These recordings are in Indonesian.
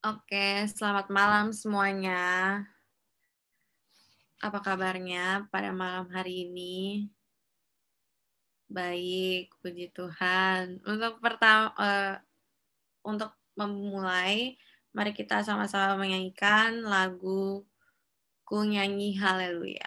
Oke, selamat malam semuanya. Apa kabarnya pada malam hari ini? Baik, puji Tuhan. Untuk memulai, mari kita sama-sama menyanyikan lagu Ku Nyanyi Haleluya.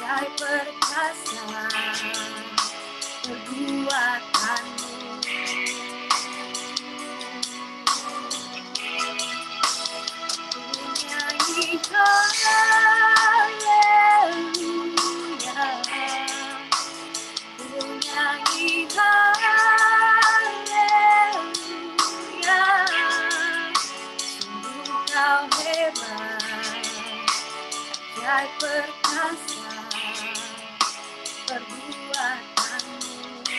bagai perkasa perbuatanmu. Nyanyi haleluya, ku nyanyi haleluya, sungguh kau hebat, bagai perkasa perbuatanmu.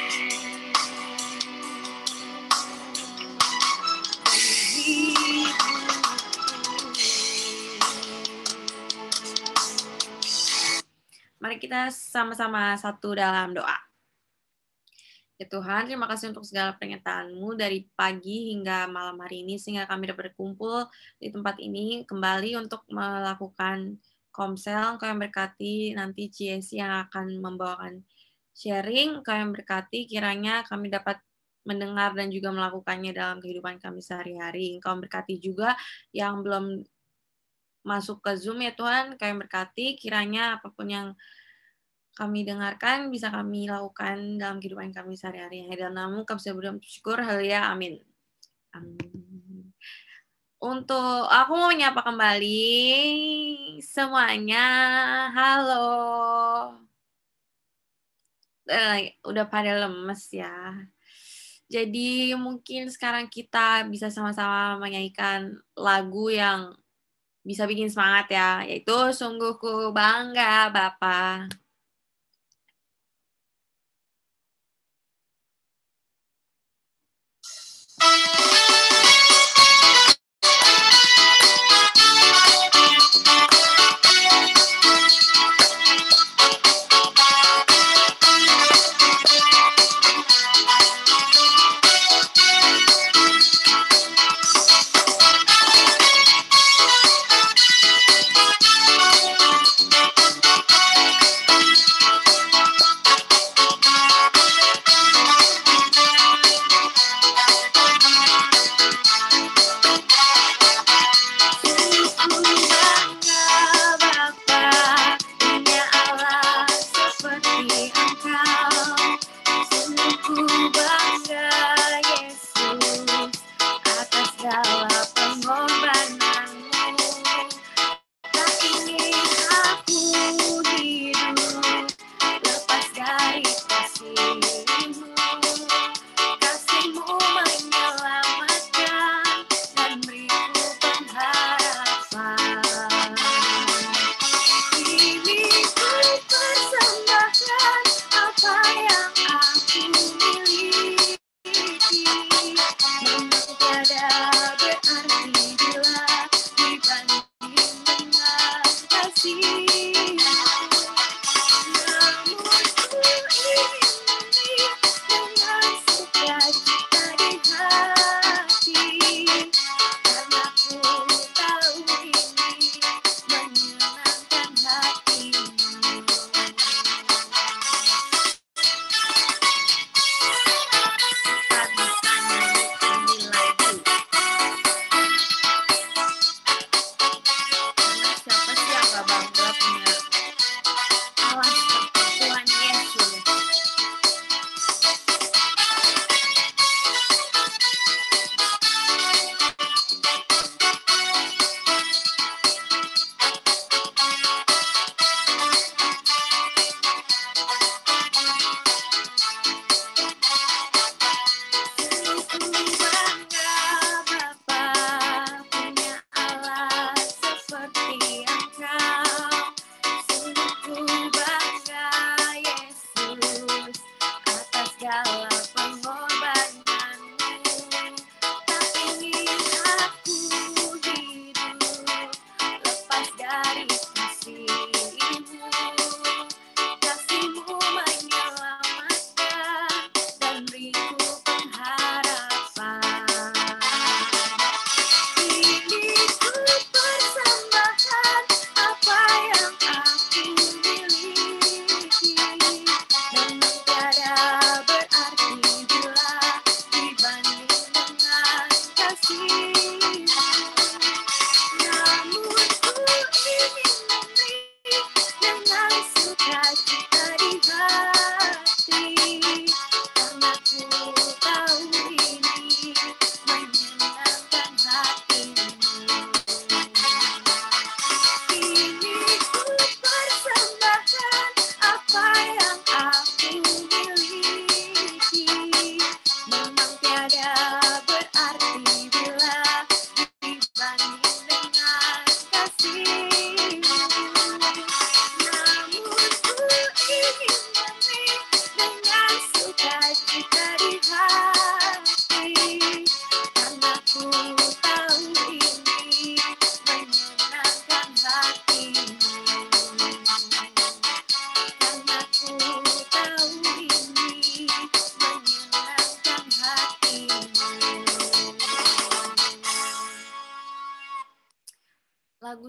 Mari kita sama-sama satu dalam doa. Ya Tuhan, terima kasih untuk segala pernyataan-Mu dari pagi hingga malam hari ini, sehingga kami dapat berkumpul di tempat ini kembali untuk melakukan komsel. Engkau yang berkati nanti CSC yang akan membawakan sharing. Engkau yang berkati kiranya kami dapat mendengar dan juga melakukannya dalam kehidupan kami sehari-hari. Engkau yang berkati juga yang belum masuk ke Zoom ya Tuhan. Engkau yang berkati kiranya apapun yang kami dengarkan bisa kami lakukan dalam kehidupan kami sehari-hari. Dalam nama-Mu kami bersyukur. Haleluya. Amin. Amin. Untuk aku mau menyapa kembali semuanya. Halo. Udah pada lemes ya. Jadi mungkin sekarang kita bisa sama-sama menyanyikan lagu yang bisa bikin semangat ya, yaitu Sungguh Ku Bangga Bapa.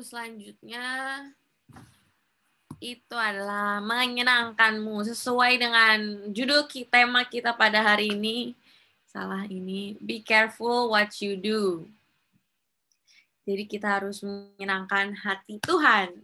selanjutnya itu adalah menyenangkanmu. Sesuai dengan judul tema kita pada hari ini. Salah ini. Be careful what you do. Jadi kita harus menyenangkan hati Tuhan.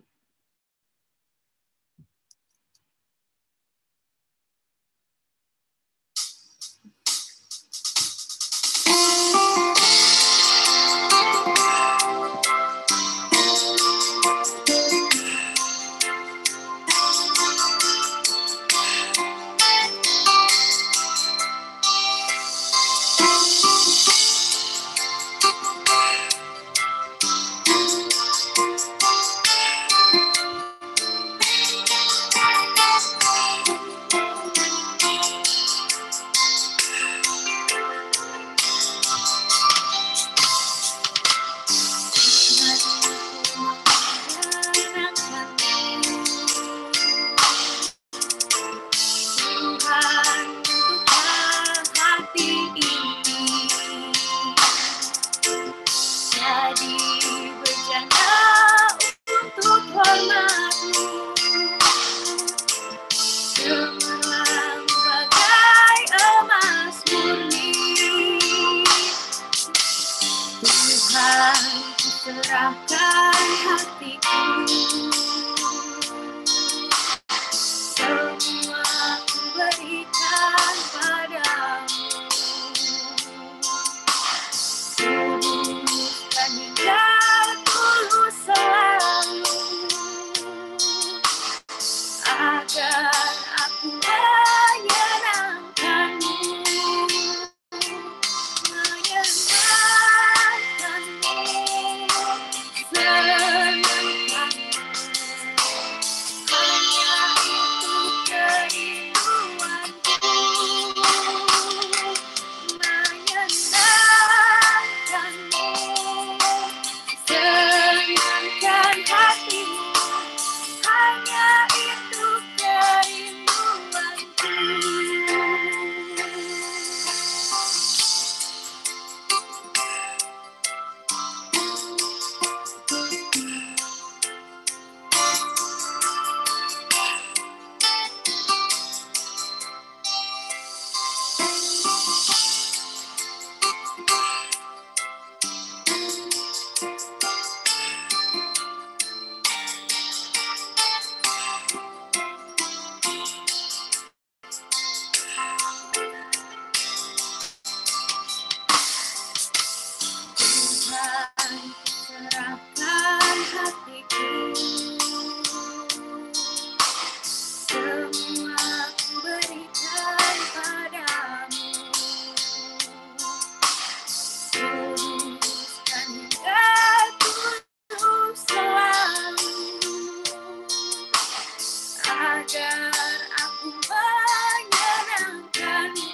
Serahkan hatiku, semua ku berikan padamu, kuduskan hingga tulus selalu, agar aku menyenangkanmu. Serahkan hatiku, semua ku berikan padamu, kuduskan hingga tulus selalu, agar aku menyenangkanmu.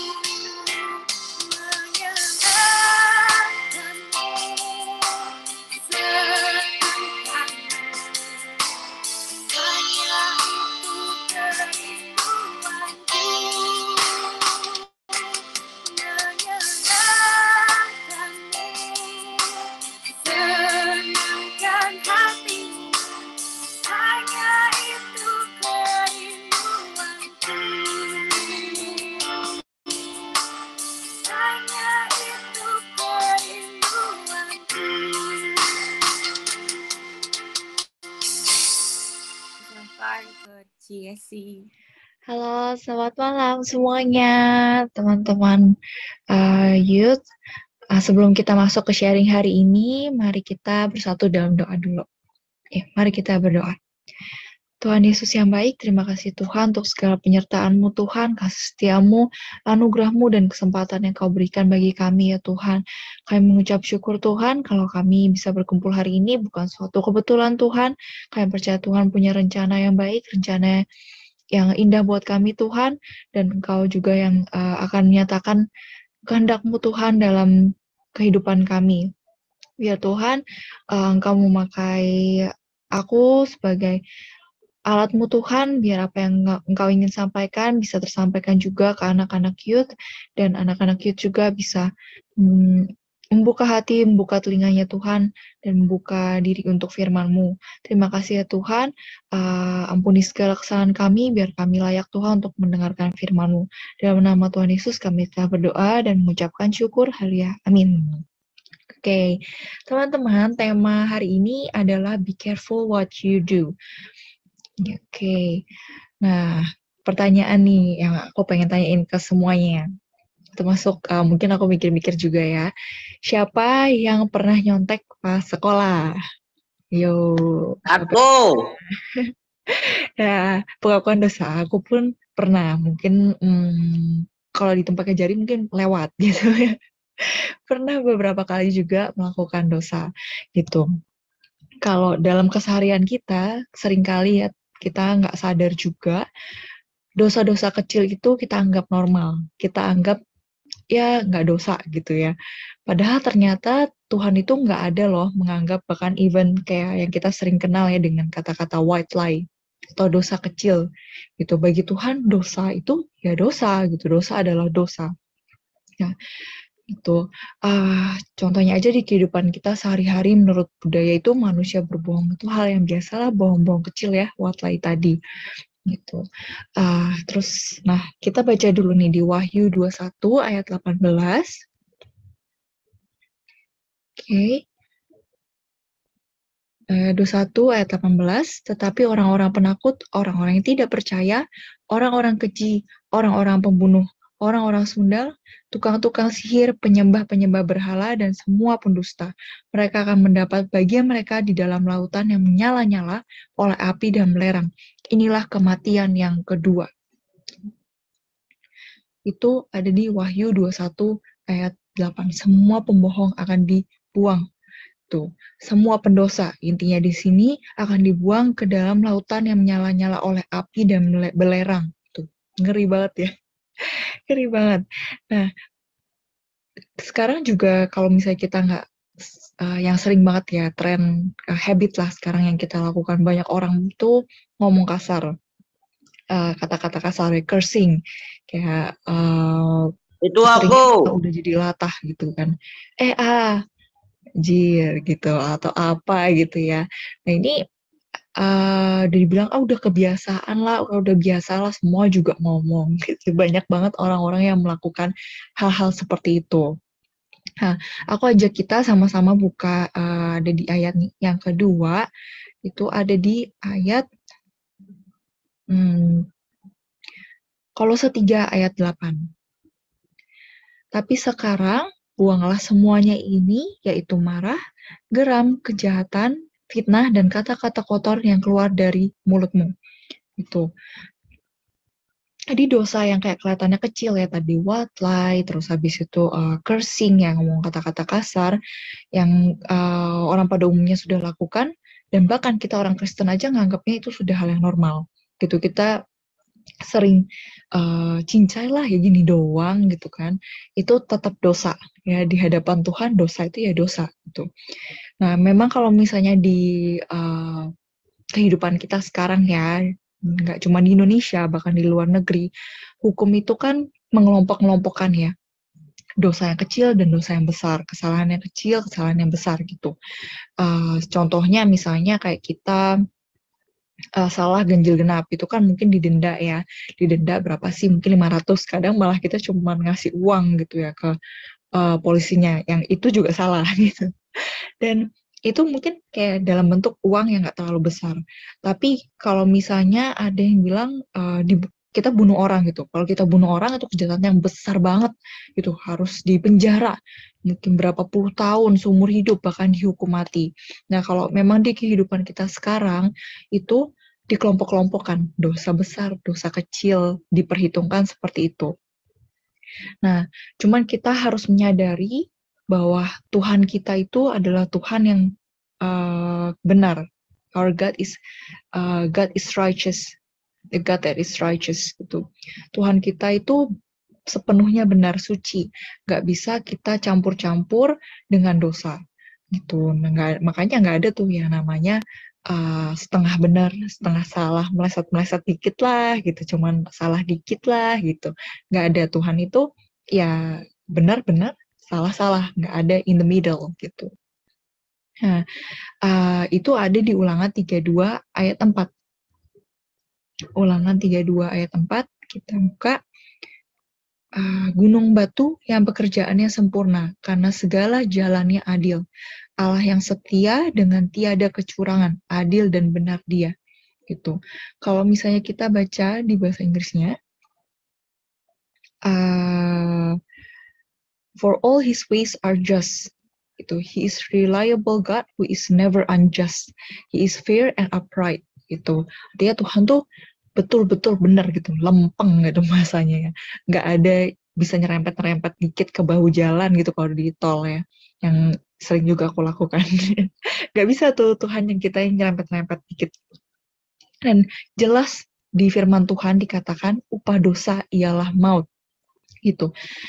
Halo, selamat malam semuanya, teman-teman youth. Sebelum kita masuk ke sharing hari ini, mari kita bersatu dalam doa dulu. Mari kita berdoa. Tuhan Yesus yang baik, terima kasih Tuhan untuk segala penyertaan-Mu Tuhan, kasih setiamu, anugerah-Mu dan kesempatan yang Kau berikan bagi kami ya Tuhan. Kami mengucap syukur Tuhan kalau kami bisa berkumpul hari ini bukan suatu kebetulan Tuhan. Kami percaya Tuhan punya rencana yang baik, rencana yang indah buat kami Tuhan, dan Engkau juga yang akan menyatakan kehendak-Mu Tuhan dalam kehidupan kami. Biar Tuhan Engkau memakai aku sebagai alat-Mu Tuhan, biar apa yang Engkau ingin sampaikan bisa tersampaikan juga ke anak-anak youth, dan anak-anak youth juga bisa membuka hati, membuka telinganya Tuhan, dan membuka diri untuk firman-Mu. Terima kasih ya Tuhan, ampuni segala kesalahan kami, biar kami layak Tuhan untuk mendengarkan firman-Mu. Dalam nama Tuhan Yesus kami telah berdoa dan mengucapkan syukur, haleluya, amin. Oke, teman-teman, tema hari ini adalah Be Careful What You Do. Oke, nah pertanyaan nih yang aku pengen tanyain ke semuanya. Termasuk mungkin aku mikir-mikir juga ya. Siapa yang pernah nyontek pas sekolah? Yo, siapa? Aku. Ya, pengakuan dosa. Aku pun pernah. Mungkin kalau di tempat kejari mungkin lewat gitu ya. Pernah beberapa kali juga melakukan dosa gitu. Kalau dalam keseharian kita, seringkali ya kita nggak sadar juga dosa-dosa kecil itu kita anggap normal. Kita anggap ya nggak dosa gitu ya. Padahal ternyata Tuhan itu nggak ada loh menganggap bahkan even kayak yang kita sering kenal ya dengan kata-kata white lie atau dosa kecil gitu. Bagi Tuhan dosa itu ya dosa gitu. Dosa adalah dosa. Ya, itu contohnya aja di kehidupan kita sehari-hari menurut budaya itu manusia berbohong itu hal yang biasa lah, bohong-bohong kecil ya, white lie tadi gitu. Terus, nah kita baca dulu nih di Wahyu 21 ayat 18. Oke. 21 ayat 18, tetapi orang-orang penakut, orang-orang yang tidak percaya, orang-orang keji, orang-orang pembunuh, orang-orang sundal, tukang-tukang sihir, penyembah-penyembah berhala, dan semua pendusta. Mereka akan mendapat bagian mereka di dalam lautan yang menyala-nyala oleh api dan belerang. Inilah kematian yang kedua. Itu ada di Wahyu 21 ayat 8. Semua pembohong akan dibuang. Tuh, semua pendosa intinya di sini akan dibuang ke dalam lautan yang menyala-nyala oleh api dan belerang. Tuh, ngeri banget ya. Ngeri banget. Nah, sekarang juga kalau misalnya kita nggak yang sering banget ya tren habit lah sekarang yang kita lakukan, banyak orang itu ngomong kasar, kata-kata kasar, cursing, kayak Itu seringnya aku. udah jadi latah gitu kan. Jir gitu atau apa gitu ya. Nah ini udah dibilang udah kebiasaan lah, udah biasa lah semua juga ngomong gitu. Banyak banget orang-orang yang melakukan hal-hal seperti itu. Nah, aku ajak kita sama-sama buka ada di ayat yang kedua, itu ada di ayat Kolose 3 ayat 8. Tapi sekarang buanglah semuanya ini, yaitu marah, geram, kejahatan, fitnah, dan kata-kata kotor yang keluar dari mulutmu. Itu. Jadi dosa yang kayak kelihatannya kecil ya tadi, white lie, terus habis itu cursing, yang ngomong kata-kata kasar, yang orang pada umumnya sudah lakukan, dan bahkan kita orang Kristen aja nganggapnya itu sudah hal yang normal. Gitu, kita sering cincai lah ya gini doang gitu kan, itu tetap dosa ya di hadapan Tuhan. Dosa itu ya dosa gitu. Nah memang kalau misalnya di kehidupan kita sekarang ya, nggak cuma di Indonesia bahkan di luar negeri, hukum itu kan mengelompok-kelompokkan ya, dosa yang kecil dan dosa yang besar, kesalahan yang kecil, kesalahan yang besar gitu. Contohnya misalnya kayak kita salah ganjil genap itu kan mungkin didenda ya, didenda berapa sih, mungkin 500, kadang malah kita cuma ngasih uang gitu ya ke polisinya, yang itu juga salah gitu. Dan itu mungkin kayak dalam bentuk uang yang nggak terlalu besar, tapi kalau misalnya ada yang bilang kita bunuh orang gitu, kalau kita bunuh orang itu kejahatan yang besar banget gitu, harus dipenjara mungkin berapa puluh tahun, seumur hidup, bahkan dihukum mati. Nah kalau memang di kehidupan kita sekarang itu dikelompok-kelompokkan, dosa besar, dosa kecil, diperhitungkan seperti itu. Nah, cuman kita harus menyadari bahwa Tuhan kita itu adalah Tuhan yang benar. Our God is righteous, the God that is righteous gitu. Tuhan kita itu sepenuhnya benar, suci, nggak bisa kita campur-campur dengan dosa gitu. Nah, makanya nggak ada tuh yang namanya setengah benar, setengah salah, meleset-meleset dikit lah gitu, cuman salah dikit lah gitu. Nggak ada. Tuhan itu ya benar-benar, salah-salah, nggak ada in the middle gitu. Nah, itu ada di Ulangan 32 ayat 4. Ulangan 32 ayat 4, kita buka. Gunung batu yang pekerjaannya sempurna, karena segala jalannya adil. Allah yang setia dengan tiada kecurangan, adil dan benar dia. Gitu. Kalau misalnya kita baca di bahasa Inggrisnya, for all his ways are just. Gitu. He is reliable God who is never unjust. He is fair and upright. Gitu. Artinya Tuhan tuh betul-betul benar gitu, lempeng gitu masanya ya. Nggak ada bisa nyerempet-nyerempet dikit ke bahu jalan gitu kalau di tol ya. Yang sering juga aku lakukan. Nggak bisa tuh Tuhan yang kita yang nyerempet-nyerempet dikit. Dan jelas di firman Tuhan dikatakan upah dosa ialah maut. Gitu.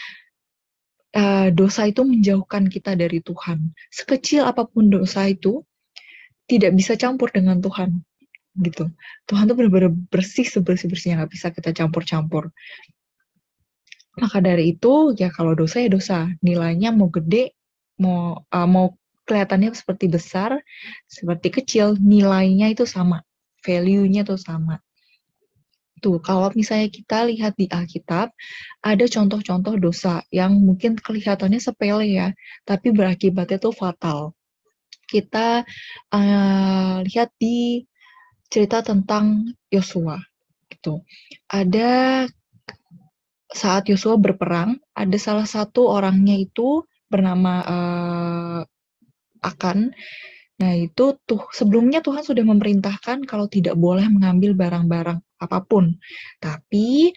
Dosa itu menjauhkan kita dari Tuhan. Sekecil apapun dosa itu tidak bisa campur dengan Tuhan. Gitu. Tuhan tuh benar-benar bersih sebersih-bersihnya, nggak bisa kita campur-campur. Maka dari itu ya kalau dosa ya dosa, nilainya mau gede, mau kelihatannya seperti besar, seperti kecil, nilainya itu sama, value-nya tuh sama. Tuh, kalau misalnya kita lihat di Alkitab, ada contoh-contoh dosa yang mungkin kelihatannya sepele ya, tapi berakibatnya tuh fatal. Kita lihat di cerita tentang Yosua. Gitu. Ada saat Yosua berperang, ada salah satu orangnya itu bernama Akan. Nah, itu tuh sebelumnya Tuhan sudah memerintahkan kalau tidak boleh mengambil barang-barang apapun. Tapi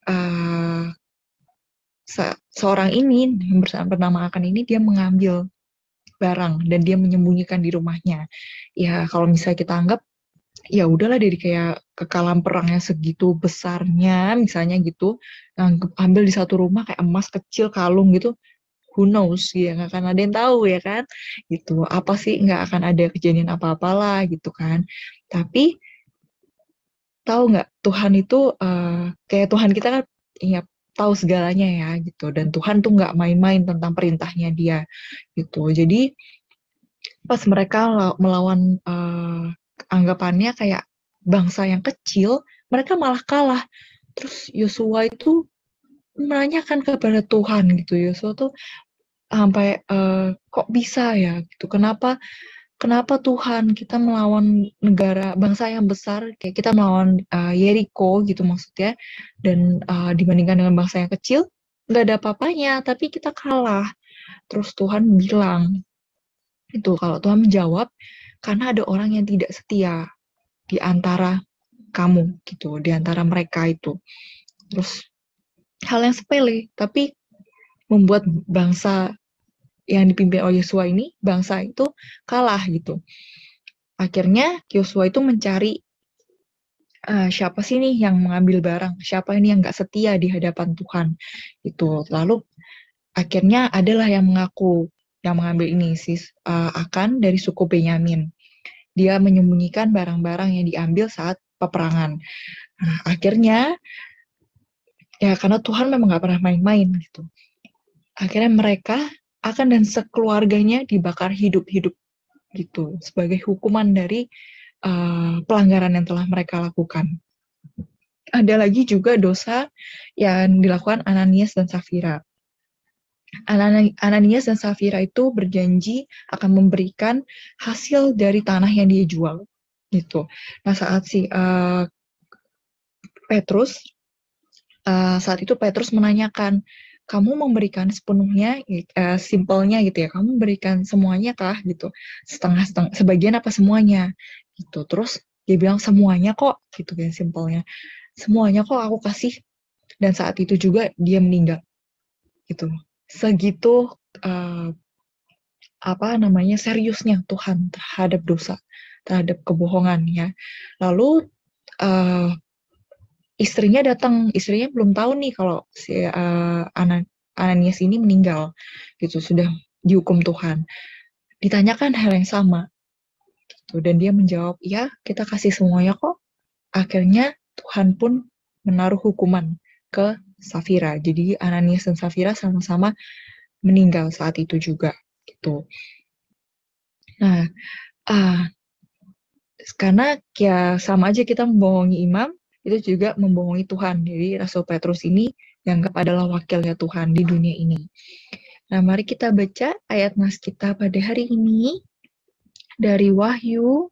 seorang ini yang bernama Akan ini dia mengambil barang dan dia menyembunyikan di rumahnya. Ya, kalau misalnya kita anggap ya udahlah dari kayak kekalahan perangnya segitu besarnya misalnya gitu, ambil di satu rumah kayak emas kecil kalung gitu, who knows ya, nggak akan ada yang tahu ya kan gitu, apa sih, nggak akan ada kejadian apa-apalah gitu kan. Tapi tahu nggak Tuhan itu kayak Tuhan kita kan ya tahu segalanya ya gitu, dan Tuhan tuh nggak main-main tentang perintahnya dia gitu. Jadi pas mereka melawan anggapannya kayak bangsa yang kecil, mereka malah kalah. Terus Yosua itu menanyakan kepada Tuhan gitu. Yosua tuh sampai kok bisa ya gitu. Kenapa Tuhan kita melawan negara bangsa yang besar kayak kita melawan Yeriko gitu maksudnya, dan dibandingkan dengan bangsa yang kecil nggak ada apa-apanya tapi kita kalah. Terus Tuhan bilang itu, kalau Tuhan menjawab, karena ada orang yang tidak setia di antara kamu gitu, di antara mereka itu. Terus hal yang sepele tapi membuat bangsa yang dipimpin oleh Yosua ini, bangsa itu kalah gitu. Akhirnya Yosua itu mencari siapa sih nih yang mengambil barang, siapa ini yang nggak setia di hadapan Tuhan itu. Lalu akhirnya adalah yang mengaku yang mengambil ini Akan dari suku Benyamin. Dia menyembunyikan barang-barang yang diambil saat peperangan. Nah, akhirnya ya karena Tuhan memang nggak pernah main-main gitu. Akhirnya mereka Akan dan sekeluarganya dibakar hidup-hidup gitu sebagai hukuman dari pelanggaran yang telah mereka lakukan. Ada lagi juga dosa yang dilakukan Ananias dan Safira. Ananias dan Safira itu berjanji akan memberikan hasil dari tanah yang dia jual gitu. Nah, saat Petrus saat itu Petrus menanyakan, kamu memberikan sepenuhnya, simpelnya gitu ya, kamu memberikan semuanya kah gitu, setengah-setengah, sebagian apa semuanya gitu. Terus dia bilang semuanya kok gitu kan, simpelnya semuanya kok aku kasih. Dan saat itu juga dia meninggal gitu. Segitu seriusnya Tuhan terhadap dosa, terhadap kebohongan ya. Lalu istrinya datang, istrinya belum tahu nih kalau si Ananias ini meninggal gitu, sudah dihukum Tuhan. Ditanyakan hal yang sama gitu, dan dia menjawab, ya kita kasih semuanya kok. Akhirnya Tuhan pun menaruh hukuman ke Safira. Jadi Ananias dan Safira sama-sama meninggal saat itu juga gitu. Nah, karena ya sama aja kita membohongi imam, itu juga membohongi Tuhan. Jadi Rasul Petrus ini dianggap adalah wakilnya Tuhan di dunia ini. Nah, mari kita baca ayat nas kita pada hari ini dari Wahyu.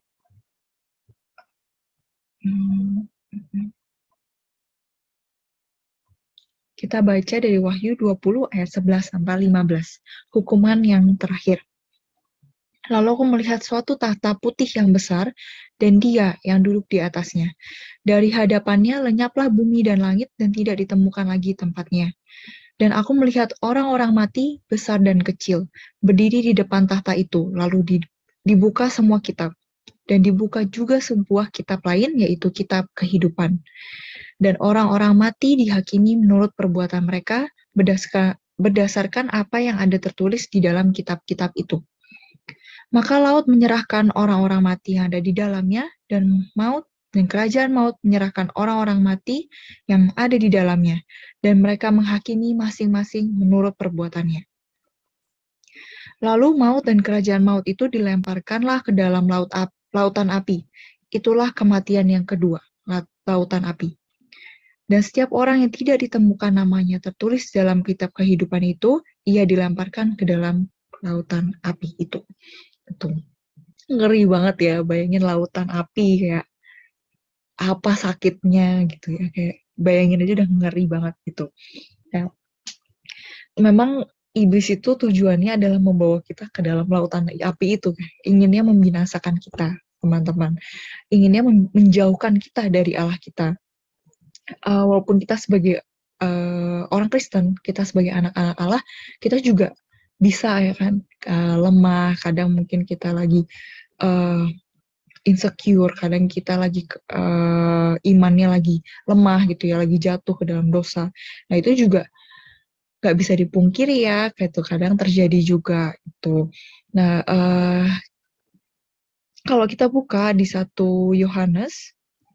Kita baca dari Wahyu 20 ayat 11 sampai 15. Hukuman yang terakhir. Lalu aku melihat suatu tahta putih yang besar, dan Dia yang duduk di atasnya. Dari hadapannya lenyaplah bumi dan langit, dan tidak ditemukan lagi tempatnya. Dan aku melihat orang-orang mati, besar dan kecil, berdiri di depan tahta itu, lalu dibuka semua kitab. Dan dibuka juga sebuah kitab lain, yaitu kitab kehidupan. Dan orang-orang mati dihakimi menurut perbuatan mereka, berdasarkan apa yang ada tertulis di dalam kitab-kitab itu. Maka laut menyerahkan orang-orang mati yang ada di dalamnya, dan kerajaan maut menyerahkan orang-orang mati yang ada di dalamnya, dan mereka menghakimi masing-masing menurut perbuatannya. Lalu maut dan kerajaan maut itu dilemparkanlah ke dalam lautan api. Itulah kematian yang kedua, lautan api. Dan setiap orang yang tidak ditemukan namanya tertulis dalam kitab kehidupan itu, ia dilemparkan ke dalam lautan api itu. Itu ngeri banget ya, bayangin lautan api kayak apa sakitnya gitu ya, kayak bayangin aja udah ngeri banget gitu. Ya. Memang iblis itu tujuannya adalah membawa kita ke dalam lautan api itu, inginnya membinasakan kita, teman-teman. Inginnya menjauhkan kita dari Allah kita. Walaupun kita sebagai orang Kristen, kita sebagai anak-anak Allah, kita juga bisa ya kan lemah, kadang mungkin kita lagi insecure, kadang kita lagi imannya lagi lemah gitu ya, lagi jatuh ke dalam dosa. Nah itu juga nggak bisa dipungkiri ya, kayak itu kadang terjadi juga itu. Nah kalau kita buka di 1 Yohanes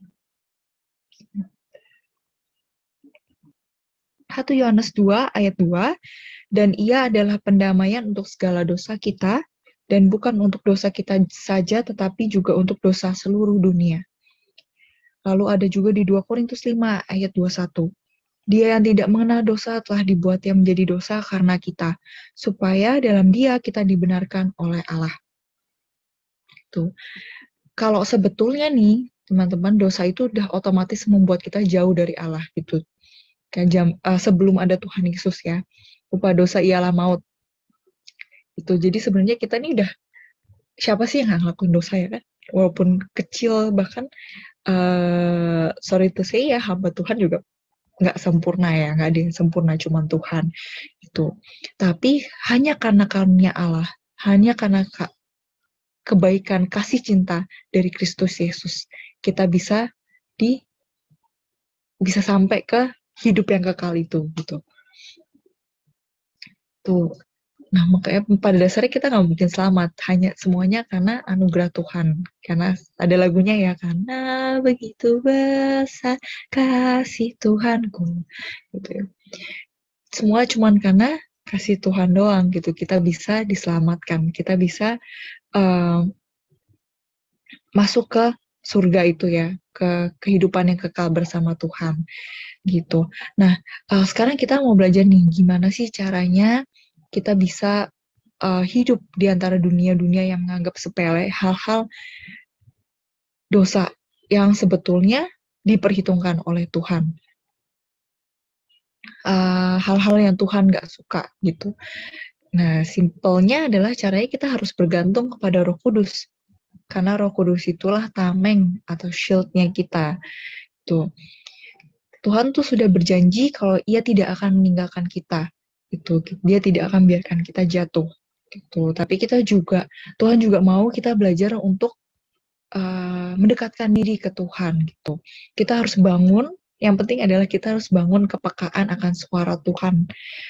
2 ayat 2, dan ia adalah pendamaian untuk segala dosa kita, dan bukan untuk dosa kita saja, tetapi juga untuk dosa seluruh dunia. Lalu ada juga di 2 Korintus 5 ayat 21. Dia yang tidak mengenal dosa telah dibuatnya menjadi dosa karena kita, supaya dalam dia kita dibenarkan oleh Allah. Tuh. Kalau sebetulnya nih, teman-teman, dosa itu udah otomatis membuat kita jauh dari Allah gitu. Sebelum ada Tuhan Yesus ya, upah dosa ialah maut. Itu jadi sebenarnya kita ini udah, siapa sih yang ngelakuin dosa ya kan? Walaupun kecil, bahkan sorry to say ya, hamba Tuhan juga nggak sempurna ya, nggak ada yang sempurna, cuman Tuhan itu. Tapi hanya karena karunia Allah, hanya karena kebaikan kasih cinta dari Kristus Yesus, kita bisa sampai ke hidup yang kekal itu gitu. Tuh. Nah, makanya pada dasarnya kita nggak mungkin selamat, hanya semuanya karena anugerah Tuhan. Karena ada lagunya ya, karena begitu besar kasih Tuhanku. Gitu. Semua cuman karena kasih Tuhan doang gitu, kita bisa diselamatkan, kita bisa masuk ke surga itu ya, ke kehidupan yang kekal bersama Tuhan. Gitu. Nah, sekarang kita mau belajar nih, gimana sih caranya kita bisa hidup di antara dunia-dunia yang menganggap sepele hal-hal dosa yang sebetulnya diperhitungkan oleh Tuhan. Hal-hal yang Tuhan gak suka gitu. Nah, simpelnya adalah caranya kita harus bergantung kepada Roh Kudus. Karena Roh Kudus itulah tameng atau shield-nya kita. Tuh. Tuhan tuh sudah berjanji kalau Ia tidak akan meninggalkan kita. Itu, Dia tidak akan biarkan kita jatuh. Gitu. Tapi Tuhan juga mau kita belajar untuk mendekatkan diri ke Tuhan. Gitu. Kita harus bangun. Yang penting adalah kita harus bangun kepekaan akan suara Tuhan.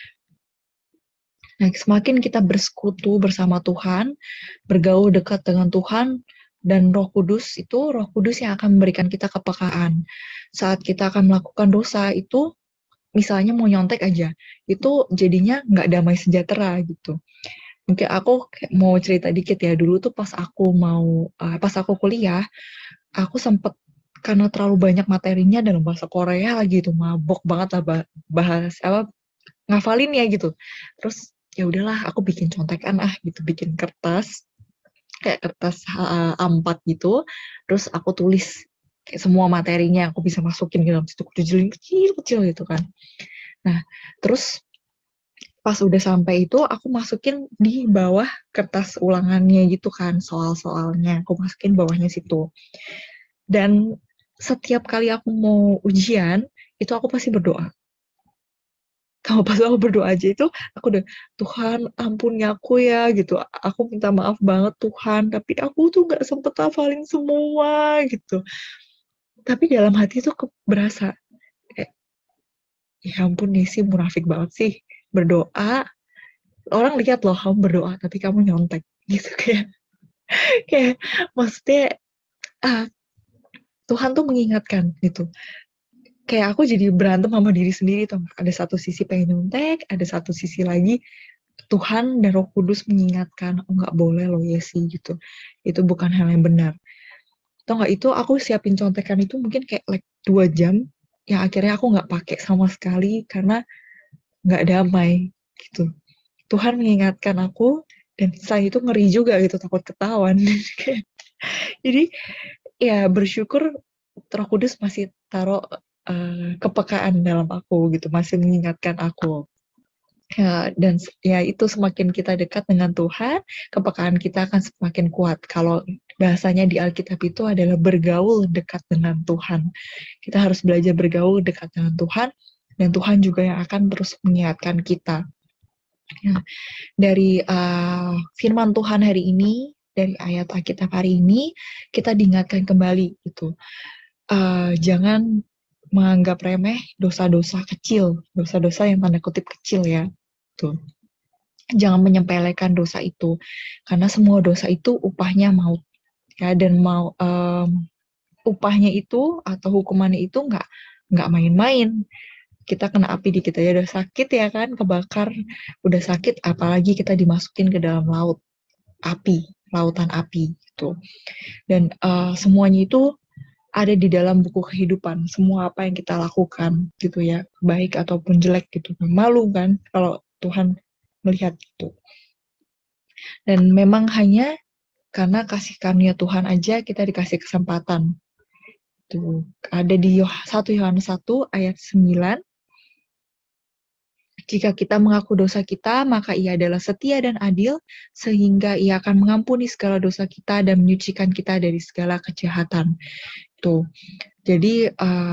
Nah, semakin kita bersekutu bersama Tuhan, bergaul dekat dengan Tuhan, dan Roh Kudus yang akan memberikan kita kepekaan. Saat kita akan melakukan dosa itu, misalnya mau nyontek aja, itu jadinya nggak damai sejahtera gitu. Mungkin aku mau cerita dikit ya, dulu tuh pas aku kuliah, aku sempet karena terlalu banyak materinya dalam bahasa Korea lagi itu mabok banget lah bahas apa ngafalin ya gitu. Terus ya udahlah aku bikin contekan gitu, bikin kertas kayak kertas A4 gitu. Terus aku tulis kayak semua materinya aku bisa masukin ke dalam situ, kecil-kecil gitu kan. Nah, terus pas udah sampai itu aku masukin di bawah kertas ulangannya gitu kan, soal-soalnya aku masukin bawahnya situ. Dan setiap kali aku mau ujian itu aku pasti berdoa. Kalau pas aku berdoa aja itu aku udah, Tuhan ampuni aku ya gitu, aku minta maaf banget Tuhan, tapi aku tuh gak sempet hafalin semua gitu. Tapi dalam hati tuh berasa ya ampun nih sih munafik banget sih berdoa, orang lihat loh kamu berdoa tapi kamu nyontek gitu. Kayak maksudnya Tuhan tuh mengingatkan gitu. Kayak aku jadi berantem sama diri sendiri tuh. Ada satu sisi pengen nyontek, ada satu sisi lagi Tuhan dan Roh Kudus mengingatkan, oh nggak boleh loh Yesi gitu. Itu bukan hal yang benar. Tau nggak, itu aku siapin contekan itu mungkin kayak 2 jam, yang akhirnya aku nggak pakai sama sekali karena nggak damai gitu. Tuhan mengingatkan aku, dan saya itu ngeri juga gitu, takut ketahuan. Jadi ya bersyukur Roh Kudus masih taruh kepekaan dalam aku gitu, masih mengingatkan aku. Ya, dan ya itu semakin kita dekat dengan Tuhan, kepekaan kita akan semakin kuat. Kalau bahasanya di Alkitab itu adalah bergaul dekat dengan Tuhan. Kita harus belajar bergaul dekat dengan Tuhan, dan Tuhan juga yang akan terus mengingatkan kita. Ya, dari firman Tuhan hari ini, dari ayat Alkitab hari ini, kita diingatkan kembali gitu. Jangan menganggap remeh dosa-dosa kecil, dosa-dosa yang tanda kutip kecil ya. Tuh. Jangan menyepelekan dosa itu, karena semua dosa itu upahnya maut. Ya, dan upahnya itu atau hukumannya itu nggak main-main. Kita kena api dikit aja udah sakit ya kan, kebakar udah sakit, apalagi kita dimasukin ke dalam lautan api gitu. Dan semuanya itu ada di dalam buku kehidupan, semua apa yang kita lakukan gitu ya, baik ataupun jelek gitu. Malu kan kalau Tuhan melihat gitu. Dan memang hanya karena kasih karunia Tuhan aja kita dikasih kesempatan. Tuh, ada di 1 Yohanes 1 ayat 9. Jika kita mengaku dosa kita, maka Ia adalah setia dan adil, sehingga Ia akan mengampuni segala dosa kita dan menyucikan kita dari segala kejahatan. Tuh. Jadi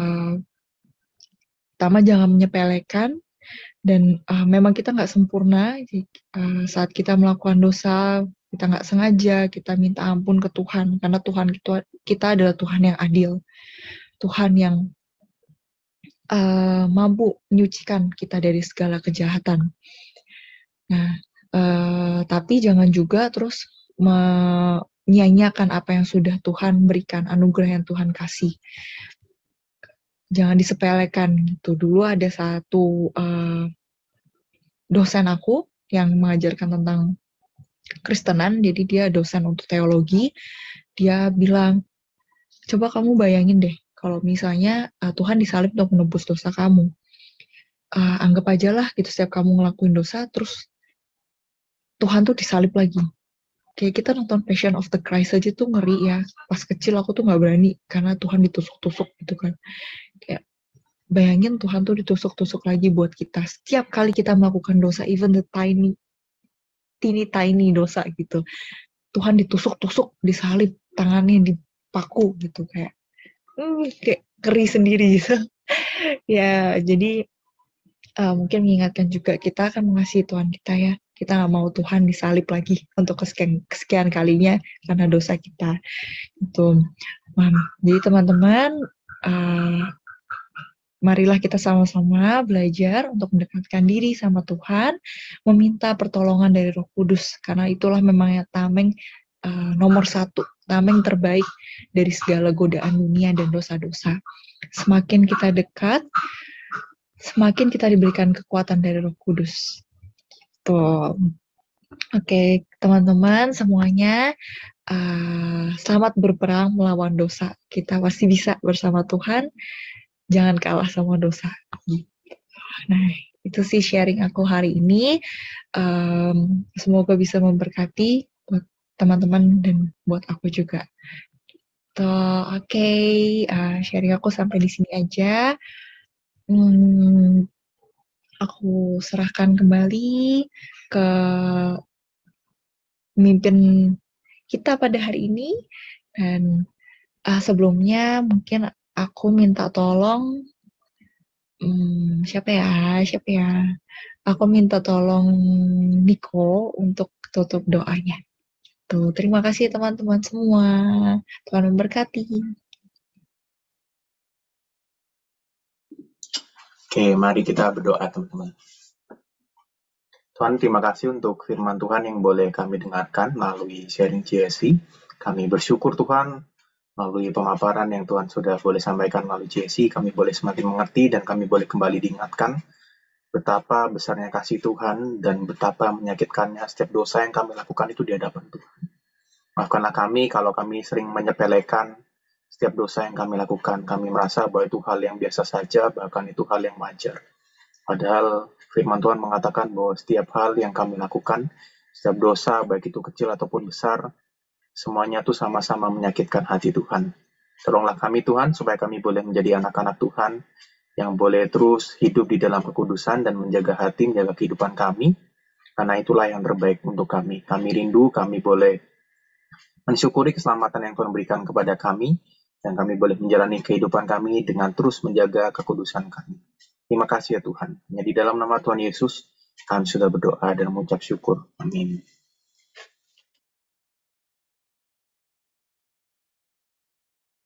pertama jangan menyepelekan, dan memang kita nggak sempurna. Saat kita melakukan dosa, kita nggak sengaja, kita minta ampun ke Tuhan, karena Tuhan kita adalah Tuhan yang adil, Tuhan yang mampu menyucikan kita dari segala kejahatan. Nah, tapi jangan juga terus menyia-nyiakan apa yang sudah Tuhan berikan, anugerah yang Tuhan kasih. Jangan disepelekan gitu. Dulu ada satu dosen aku yang mengajarkan tentang Kristenan, jadi dia dosen untuk teologi. Dia bilang, coba kamu bayangin deh, kalau misalnya Tuhan disalib untuk menebus dosa kamu. Anggap aja lah gitu, setiap kamu ngelakuin dosa, terus Tuhan tuh disalib lagi. Kayak kita nonton Passion of the Christ aja tuh ngeri ya. Pas kecil aku tuh gak berani, karena Tuhan ditusuk-tusuk gitu kan. Kayak bayangin Tuhan tuh ditusuk-tusuk lagi buat kita. Setiap kali kita melakukan dosa, even the tiny dosa gitu, Tuhan ditusuk-tusuk, disalib, tangannya dipaku gitu, kayak ngeri sendiri gitu. Ya, jadi mungkin mengingatkan juga kita akan mengasihi Tuhan kita ya. Kita nggak mau Tuhan disalib lagi untuk kesekian kalinya karena dosa kita. Gitu. Jadi teman-teman, marilah kita sama-sama belajar untuk mendekatkan diri sama Tuhan, meminta pertolongan dari Roh Kudus, karena itulah memang tameng nomor 1, tameng terbaik dari segala godaan dunia dan dosa-dosa. Semakin kita dekat, semakin kita diberikan kekuatan dari Roh Kudus. Tuh. Oke, teman-teman semuanya, selamat berperang melawan dosa. Kita pasti bisa bersama Tuhan. Jangan kalah sama dosa. Nah, itu sih sharing aku hari ini. Semoga bisa memberkati buat teman-teman dan buat aku juga. Oke, sharing aku sampai di sini aja. Aku serahkan kembali ke pemimpin kita pada hari ini. Dan sebelumnya mungkin aku minta tolong, siapa ya? Aku minta tolong Niko untuk tutup doanya. Tuh, terima kasih teman-teman semua. Tuhan memberkati. Oke, mari kita berdoa teman-teman. Tuhan, terima kasih untuk firman Tuhan yang boleh kami dengarkan melalui sharing GSV. Kami bersyukur Tuhan, melalui pemaparan yang Tuhan sudah boleh sampaikan melalui GSV, kami boleh semakin mengerti dan kami boleh kembali diingatkan betapa besarnya kasih Tuhan dan betapa menyakitkannya setiap dosa yang kami lakukan itu di hadapan Tuhan. Maafkanlah kami kalau kami sering menyepelekan setiap dosa yang kami lakukan. Kami merasa bahwa itu hal yang biasa saja, bahkan itu hal yang wajar. Padahal firman Tuhan mengatakan bahwa setiap hal yang kami lakukan, setiap dosa, baik itu kecil ataupun besar, semuanya itu sama-sama menyakitkan hati Tuhan. Tolonglah kami Tuhan, supaya kami boleh menjadi anak-anak Tuhan, yang boleh terus hidup di dalam kekudusan dan menjaga hati, menjaga kehidupan kami, karena itulah yang terbaik untuk kami. Kami rindu, kami boleh mensyukuri keselamatan yang Tuhan berikan kepada kami, dan kami boleh menjalani kehidupan kami dengan terus menjaga kekudusan kami. Terima kasih ya Tuhan. Hanya di dalam nama Tuhan Yesus, kami sudah berdoa dan mengucap syukur. Amin.